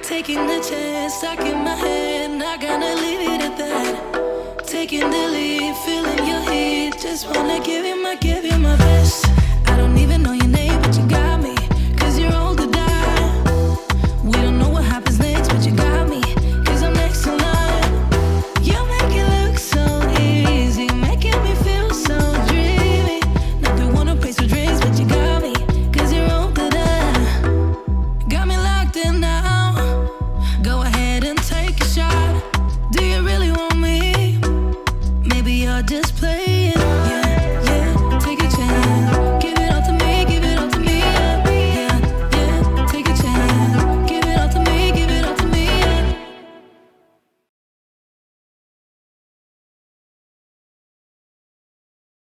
Taking the chance, stuck in my head, not gonna leave it at that. Taking the lead, feeling your heat, just wanna give you my best. I don't even know you